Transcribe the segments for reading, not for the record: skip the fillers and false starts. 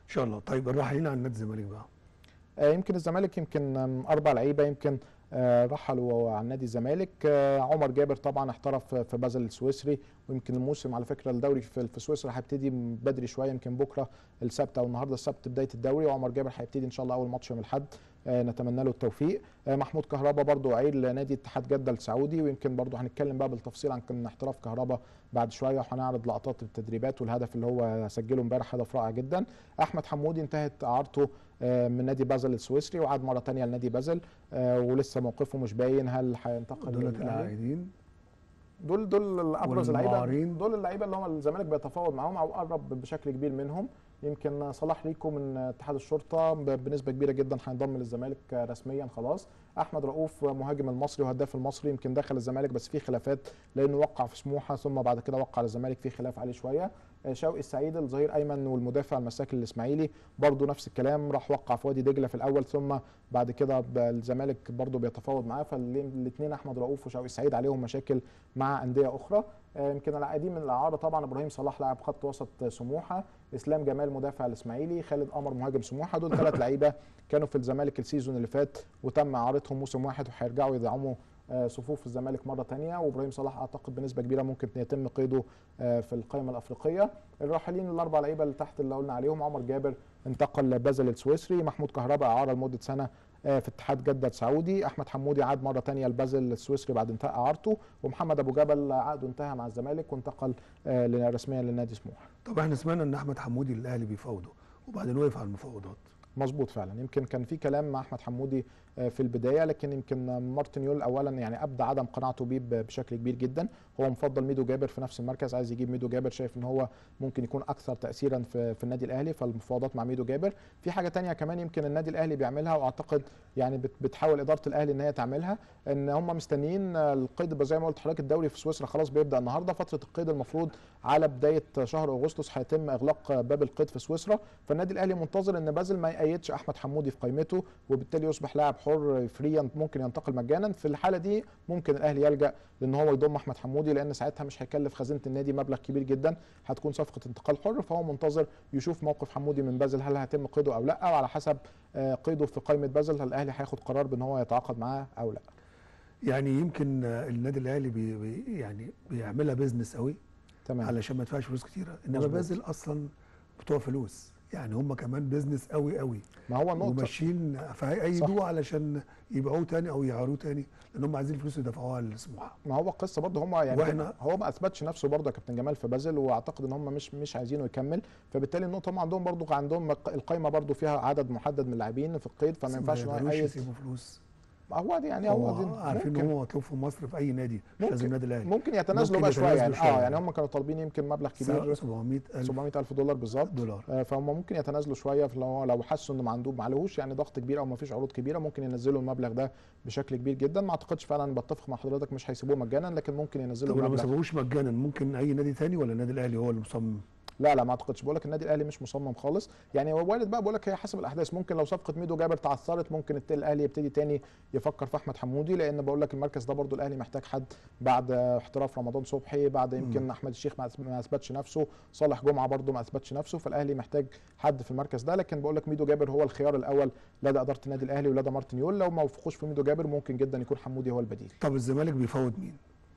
شاء الله. طيب الراحلين عن نادي الزمالك بقى؟ يمكن الزمالك يمكن 4 لعيبه يمكن رحلوا عن نادي الزمالك. عمر جابر طبعا احترف في بازل السويسري، ويمكن الموسم على فكره الدوري في سويسرا هيبتدي بدري شويه، يمكن بكره السبت او النهارده السبت بدايه الدوري، وعمر جابر هيبتدي ان شاء الله اول ماتش يوم الاحد. نتمنى له التوفيق. محمود كهربا برضو عيل نادي اتحاد جده السعودي، ويمكن برضو هنتكلم بقى بالتفصيل عن احتراف كهربا بعد شويه، وهنعرض لقطات التدريبات والهدف اللي هو سجله امبارح، هدف رائع جدا. احمد حمودي انتهت اعارته من نادي بازل السويسري وعاد مره ثانيه لنادي بازل، ولسه موقفه مش باين هل هينتقل دول العائدين، دول ابرز اللعيبه، دول اللعيبه اللي هم الزمالك بيتفاوض معاهم او قرب بشكل كبير منهم. يمكن صلاح ريكو من اتحاد الشرطه بنسبه كبيره جدا هينضم للزمالك رسميا خلاص. احمد رؤوف مهاجم المصري وهداف المصري يمكن دخل الزمالك بس في خلافات لانه وقع في سموحه ثم بعد كده وقع للزمالك، في خلاف عليه شويه. شوقي السعيد الظهير ايمن والمدافع المساك الاسماعيلي برضه نفس الكلام، راح وقع في وادي دجله في الاول ثم بعد كده الزمالك برضه بيتفاوض معاه، فالاثنين احمد رؤوف وشوقي السعيد عليهم مشاكل مع انديه اخرى. يمكن العائدين من الاعاره طبعا ابراهيم صلاح لاعب خط وسط سموحه، اسلام جمال مدافع الاسماعيلي، خالد قمر مهاجم سموحه. دول 3 لعيبه كانوا في الزمالك السيزون اللي فات وتم اعارتهم موسم واحد وهيرجعوا يدعموا صفوف الزمالك مره ثانيه، وابراهيم صلاح اعتقد بنسبه كبيره ممكن يتم قيده في القائمه الافريقيه. الراحلين ال4 لعيبه اللي تحت اللي قلنا عليهم، عمر جابر انتقل لبازل السويسري، محمود كهرباء اعاره لمده سنه في اتحاد جده السعودي، احمد حمودي عاد مره ثانيه لبازل السويسري بعد انتهاء اعارته، ومحمد ابو جبل عقده انتهى مع الزمالك وانتقل رسميا لنادي سموحه. طب احنا سمعنا ان احمد حمودي الاهلي بيفاوضه وبعدين وقف على المفاوضات. مظبوط فعلا، يمكن كان في كلام مع احمد حمودي في البدايه، لكن يمكن مارتن يول اولا يعني ابدى عدم قناعته بيه بشكل كبير جدا، هو مفضل ميدو جابر في نفس المركز، عايز يجيب ميدو جابر، شايف ان هو ممكن يكون اكثر تاثيرا في النادي الاهلي، فالمفاوضات مع ميدو جابر. في حاجه ثانيه كمان يمكن النادي الاهلي بيعملها واعتقد يعني بتحاول اداره الاهلي ان هي تعملها، ان هم مستنيين القيد زي ما قلت لحضرتك الدوري في سويسرا خلاص بيبدا النهارده، فتره القيد المفروض على بدايه شهر اغسطس هيتم اغلاق باب القيد في سويسرا، فالنادي الاهلي منتظر ان بازل ما يأيدش احمد حمودي في قائمته وبالتالي يصبح لاعب حر فريا ممكن ينتقل مجانا. في الحاله دي ممكن الاهلي يلجا لان هو يضم احمد حمودي، لان ساعتها مش هيكلف خزينه النادي مبلغ كبير جدا، هتكون صفقه انتقال حر، فهو منتظر يشوف موقف حمودي من بازل هل هيتم قيده او لا، وعلى حسب قيده في قائمه بازل الاهلي هياخد قرار بان هو يتعاقد معاه او لا. يعني يمكن النادي الاهلي يعني بيعملها بيزنس قوي تمام علشان ما يدفعش فلوس كتيره، انما بازل اصلا بتوع فلوس، يعني هم كمان بيزنس قوي قوي، ما هو النقطه وماشيين فهيأيدوه علشان يبيعوه تاني او يعاروه تاني لان هم عايزين فلوس يدفعوها لسموحه. ما هو القصه برضه هم يعني هو ما اثبتش نفسه برضه يا كابتن جمال في بازل، واعتقد ان هم مش عايزينه يكمل، فبالتالي النقطه هم عندهم القائمه برضه فيها عدد محدد من اللاعبين في القيد، فما ينفعش ان هو يسيبوا فلوس. هو دي يعني هو عارفين ان هو مطلوب في مصر في اي نادي مش لازم النادي الاهلي، ممكن يتنازلوا بقى شويه يعني يعني هم كانوا طالبين يمكن مبلغ كبير 700,000 دولار بالظبط فهم ممكن يتنازلوا شويه لو حسوا ان ما عليهوش يعني ضغط كبير او ما فيش عروض كبيره ممكن ينزلوا المبلغ ده بشكل كبير جدا. ما اعتقدش فعلا، بتفق مع حضرتك مش هيسيبوه مجانا، لكن ممكن ينزلوا المبلغ. طب لو ما سابوهوش مجانا ممكن اي نادي ثاني ولا النادي الاهلي هو اللي مصمم؟ لا ما اعتقدش، بقول لك النادي الاهلي مش مصمم خالص، يعني هو وارد بقى، بقول لك هي حسب الاحداث، ممكن لو صفقه ميدو جابر تعثرت ممكن الاهلي يبتدي تاني يفكر في احمد حمودي، لان بقول لك المركز ده برضو الاهلي محتاج حد بعد احتراف رمضان صبحي، بعد يمكن احمد الشيخ ما اثبتش نفسه، صالح جمعه برضو ما اثبتش نفسه، فالاهلي محتاج حد في المركز ده، لكن بقول لك ميدو جابر هو الخيار الاول لدى اداره النادي الاهلي ولدى مارتن يول، لو ما وفقوش في ميدو جابر ممكن جدا يكون حمودي هو البديل. طب الزمالك بيفاوض مين؟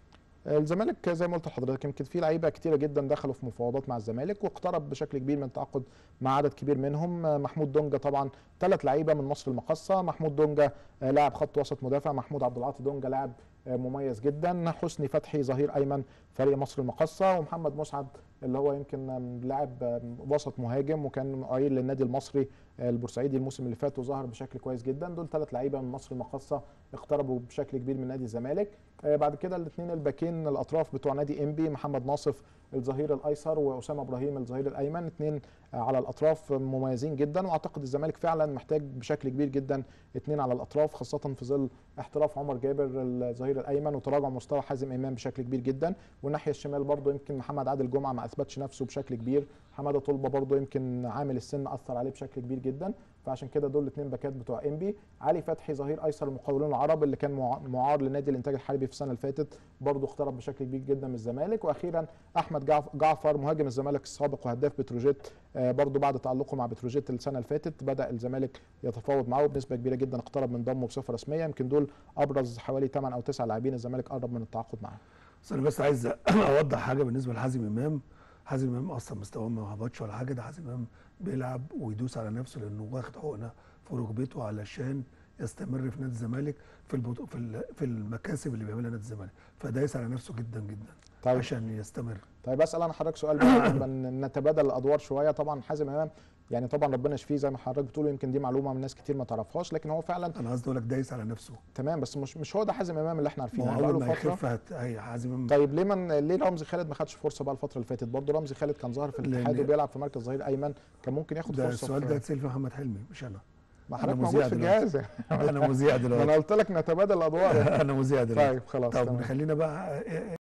الزمالك زي ما قلت لحضرتك يمكن في لعيبه كتيره جدا دخلوا في مفاوضات مع الزمالك واقترب بشكل كبير من التعاقد مع عدد كبير منهم. محمود دونجا طبعا 3 لعيبه من مصر المقاصه، محمود دونجا لاعب خط وسط مدافع، محمود عبد العاطي دونجا لاعب مميز جدا، حسني فتحي ظهير ايمن فريق مصر المقاصه، ومحمد مسعد اللي هو يمكن لاعب وسط مهاجم وكان قايل للنادي المصري البورسعيدي الموسم اللي فات وظهر بشكل كويس جدا. دول 3 لعيبه من مصر المقاصه اقتربوا بشكل كبير من نادي الزمالك. بعد كده الاثنين الباكين الاطراف بتوع نادي انبي، محمد ناصف الظهير الايسر واسامه ابراهيم الظهير الايمن، اثنين على الاطراف مميزين جدا، واعتقد الزمالك فعلا محتاج بشكل كبير جدا 2 على الاطراف، خاصه في ظل احتراف عمر جابر الظهير الايمن وتراجع مستوى حازم امام بشكل كبير جدا، والناحيه الشمال برضه يمكن محمد عادل جمعه ما اثبتش نفسه بشكل كبير. حماده طلبه برضه يمكن عامل السن اثر عليه بشكل كبير جدا، فعشان كده دول الاثنين باكات بتوع انبي. علي فتحي ظهير ايسر المقاولون العرب اللي كان معار لنادي الانتاج الحربي في السنه اللي فاتت، برضه اقترب بشكل كبير جدا من الزمالك. واخيرا احمد جعفر مهاجم الزمالك السابق وهداف بتروجيت، برضه بعد تالقه مع بتروجيت السنه اللي فاتت بدا الزمالك يتفاوض معاه بنسبه كبيره جدا، اقترب من ضمه بصفه رسميه. يمكن دول ابرز حوالي 8 او 9 لاعبين الزمالك قرب من التعاقد معاهم. بس انا عايز اوضح حاجه بالنسبه لحازم امام. حازم امام اصلا مستواه ما هبطش ولا حاجه، ده حازم امام بيلعب ويدوس على نفسه لانه واخد حقنه في ركبته علشان يستمر في نادي الزمالك في المكاسب اللي بيعملها نادي الزمالك، فدايس على نفسه جدا جدا طيب عشان يستمر. طيب اسال انا حضرتك سؤال بقى نتبادل الادوار شويه. طبعا حازم امام يعني طبعا ربنا يشفيه زي ما حضرتك بتقول، يمكن دي معلومه من ناس كتير ما تعرفهاش، لكن هو فعلا انا قصدي اقول لك دايس على نفسه. تمام، بس مش هو ده حازم امام اللي احنا عارفينه بقى له فتره. يخف حازم امام. طيب ليه رمزي خالد ما خدش فرصه بقى الفتره اللي فاتت؟ برضه رمزي خالد كان ظاهر في الاتحاد وبيلعب في مركز ظهير ايمن، كان ممكن ياخد فرصه. السؤال ده اتسال في محمد حلمي مش انا. ما حضرتك موجود في الجهاز. انا مذيع دلوقتي. انا قلت لك نتبادل الادوار. انا مذيع دلوقتي. طيب خلاص طب خلينا بقى